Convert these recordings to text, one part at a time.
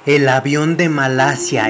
El avión de Malasia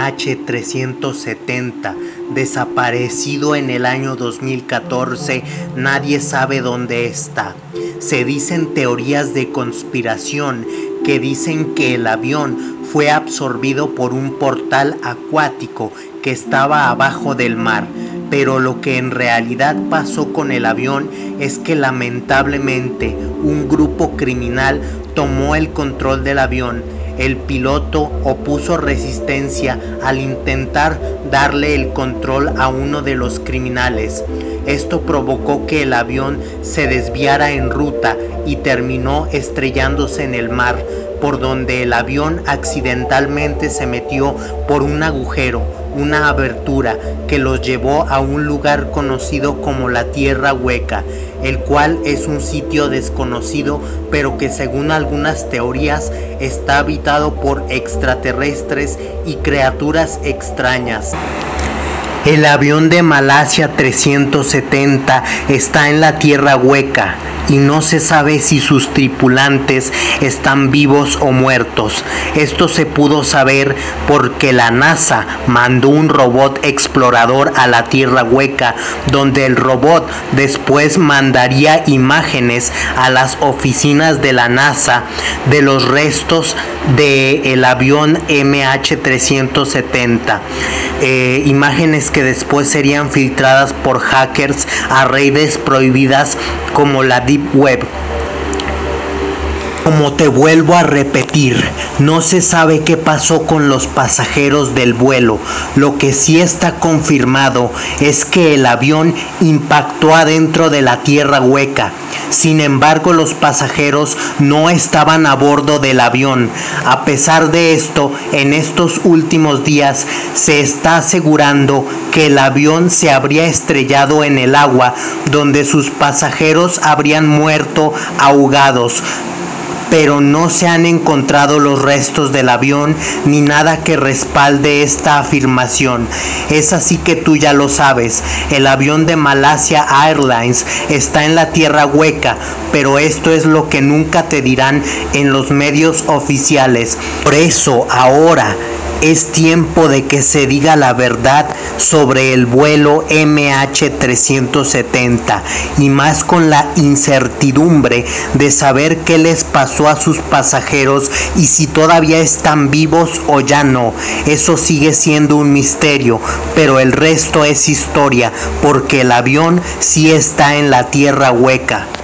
MH370, desaparecido en el año 2014, nadie sabe dónde está. Se dicen teorías de conspiración que dicen que el avión fue absorbido por un portal acuático que estaba abajo del mar. Pero lo que en realidad pasó con el avión es que lamentablemente un grupo criminal tomó el control del avión. El piloto opuso resistencia al intentar darle el control a uno de los criminales. Esto provocó que el avión se desviara en ruta y terminó estrellándose en el mar, por donde el avión accidentalmente se metió por un agujero, una abertura que los llevó a un lugar conocido como la Tierra Hueca, el cual es un sitio desconocido, pero que según algunas teorías está habitado por extraterrestres y criaturas extrañas. El avión de Malasia 370 está en la Tierra Hueca y no se sabe si sus tripulantes están vivos o muertos. Esto se pudo saber porque la NASA mandó un robot explorador a la Tierra Hueca, donde el robot después mandaría imágenes a las oficinas de la NASA de los restos del avión MH370. Imágenes que después serían filtradas por hackers a redes prohibidas como la Deep Web. Como te vuelvo a repetir, no se sabe qué pasó con los pasajeros del vuelo. Lo que sí está confirmado es que el avión impactó adentro de la Tierra Hueca. Sin embargo, los pasajeros no estaban a bordo del avión. A pesar de esto, en estos últimos días se está asegurando que el avión se habría estrellado en el agua, donde sus pasajeros habrían muerto ahogados. Pero no se han encontrado los restos del avión ni nada que respalde esta afirmación. Es así que tú ya lo sabes, el avión de Malasia Airlines está en la Tierra Hueca, pero esto es lo que nunca te dirán en los medios oficiales. Por eso ahora es tiempo de que se diga la verdad sobre el vuelo MH370, y más con la incertidumbre de saber qué les pasó a sus pasajeros y si todavía están vivos o ya no. Eso sigue siendo un misterio, pero el resto es historia, porque el avión sí está en la Tierra Hueca.